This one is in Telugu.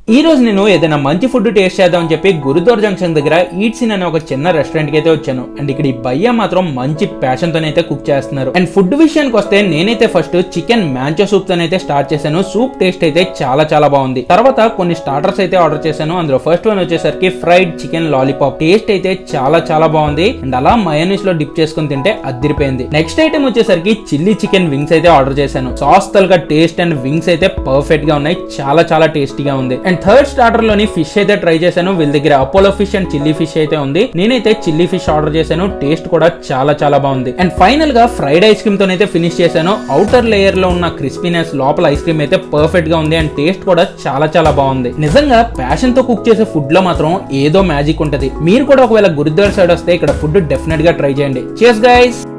ఈ రోజు నేను ఏదైనా మంచి ఫుడ్ టేస్ట్ చేద్దామని చెప్పి గురుద్వార్ జంక్షన్ దగ్గర ఈట్స్ ఇన్ అనే ఒక చిన్న రెస్టారెంట్ కి అయితే వచ్చాను. అండ్ ఇక్కడ ఈ భయ్య మాత్రం మంచి ప్యాషన్ తోనైతే కుక్ చేస్తున్నారు. అండ్ ఫుడ్ విషయానికి వస్తే నేనైతే ఫస్ట్ చికెన్ మ్యాంచో సూప్ తోనైతే స్టార్ట్ చేశాను. సూప్ టేస్ట్ అయితే చాలా బాగుంది. తర్వాత కొన్ని స్టార్టర్స్ అయితే ఆర్డర్ చేశాను. అందులో ఫస్ట్ వన్ వచ్చేసరికి ఫ్రైడ్ చికెన్ లాలీపాప్. టేస్ట్ అయితే చాలా బాగుంది. అండ్ అలా మయోనీస్ లో డిప్ చేసుకుని తింటే అదిరిపోయింది. నెక్స్ట్ ఐటమ్ వచ్చేసరికి చిల్లీ చికెన్ వింగ్స్ అయితే ఆర్డర్ చేశాను. సాస్ తలగా టేస్ట్ అండ్ వింగ్స్ అయితే పర్ఫెక్ట్ గా ఉన్నాయి. చాలా టేస్టీగా ఉంది. అండ్ థర్డ్ స్టార్టర్ లోని ఫిష్ అయితే ట్రై చేశాను. వీళ్ళ దగ్గర Apollo fish and chilli fish అయితే ఉంది. నేనైతే చిల్లీ ఫిష్ ఆర్డర్ చేశాను. టేస్ట్ కూడా చాలా బాగుంది. అండ్ ఫైనల్ గా ఫ్రైడ్ ఐస్ క్రీమ్ తోనైతే ఫినిష్ చేశాను. అవుటర్ లేయర్ లో ఉన్న క్రిస్పీనెస్, లోపల ఐస్ క్రీమ్ అయితే పర్ఫెక్ట్ గా ఉంది. అండ్ టేస్ట్ కూడా చాలా బాగుంది. నిజంగా ప్యాషన్ తో కుక్ చేసే ఫుడ్ లో మాత్రం ఏదో మ్యాజిక్ ఉంటది. మీరు కూడా ఒకవేళ గురుద్వార్ సైడ్ వస్తే ఇక్కడ ఫుడ్ డెఫినెట్ గా ట్రై చేయండి. cheers guys.